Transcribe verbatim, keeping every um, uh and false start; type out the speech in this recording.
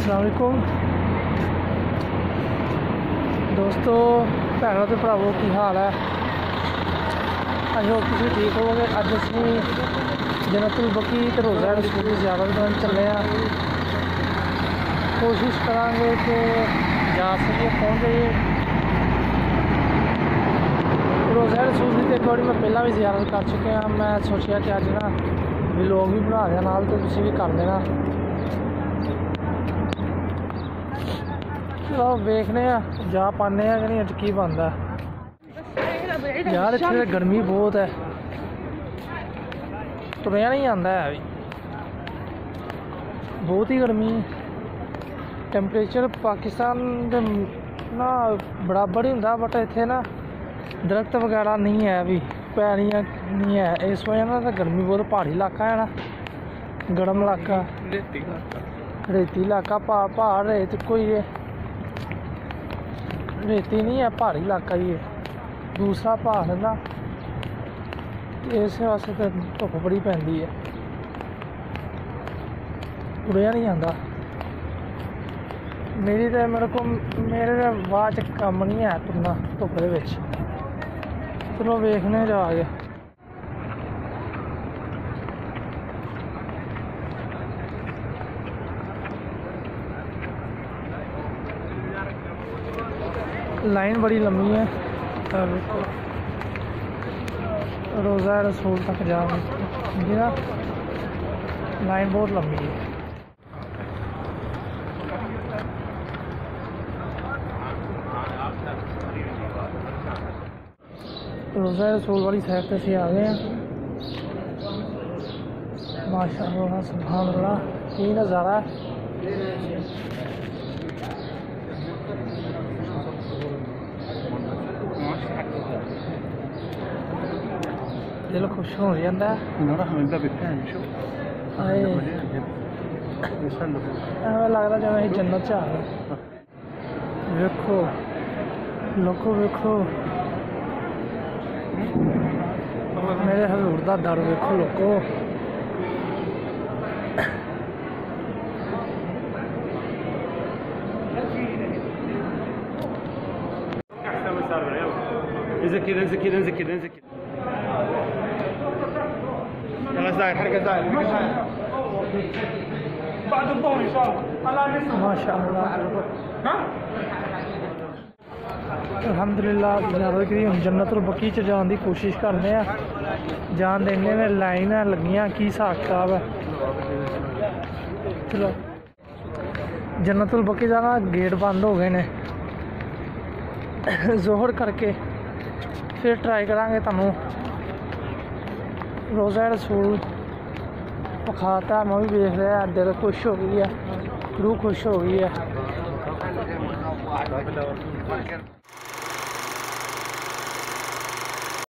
अस्सलाम वालेकुम दोस्तों, भैनों ते भरावो, की हाल है। आई होप तुम ठीक होवोगे। अज असी जन्नतुल बकी ते रोज़ा रसूल की ज़ियारत करन चले हैं। कोशिश करांगे कि जा सके पहुँच जाइए। रोज़ा रसूल की एक बार मैं पहला भी ज़ियारत कर चुके हैं। मैं सोचा कि अज ना व्लॉग भी बना दिया नाल, तो तुसीं भी कर देना। चलो वेखने जा पाने कि नहीं, अज की बनता यार। इतने गर्मी बहुत है, तुरया नहीं आता है भी, बहुत ही गर्मी। टैंपरेचर पाकिस्तान दे ना बराबर ही होंदा, बट इत्थे ना दरख्त वगैरह नहीं है, भी पैड़ियाँ नहीं है। इस वजह ना गर्मी बहुत। पहाड़ी इलाका है ना, गर्म इलाका, रेती इलाका, पहाड़ पहाड़ रेत कोई है, रेती नहीं है, पहाड़ी इलाका ही है। दूसरा पहाड़ है ना, इस वास्ते तो धुप्प बड़ी पैंदी है, तुरया नहीं आता। मेरी तो मेरे को मेरे बाद च कम नहीं है तुरना धुप्प दे विच। चलो वेखने जाके। लाइन बड़ी लंबी है, रोज़ा रसूल तक जाओगे ना, लाइन बहुत लंबी है। रोज़ा रसूल वाली साइड पे से आ गए हैं। माशाअल्लाह सुभान अल्लाह, ये नज़ारा है। दिल खुश हो जाता है। एवं लगता जब अं जन्नत च आ गए। वेखो लोको वेखो, मेरे हजूर दा दर वेखो लोको। انزل كده انزل كده انزل كده انزل كده يلا زايد حركه زايد حركه زايد بعد الظهر ان شاء الله على نصف ما شاء الله। ها अल्हम्दुलिल्लाह ज़ियारत करी। हम जन्नतुल बकी च जाने की कोशिश करते हैं। जान देने में लाइन लगियां, की हिसाब किताब है। चलो जन्नतुल बकी का ना गेट बंद हो गए ने, जोहर करके फिर ट्राई करांगे। तुहानू रोज़ा रसूल पखाता, मैं भी देख रहा। दिल खुश हो गई है, रूह खुश हो गई है।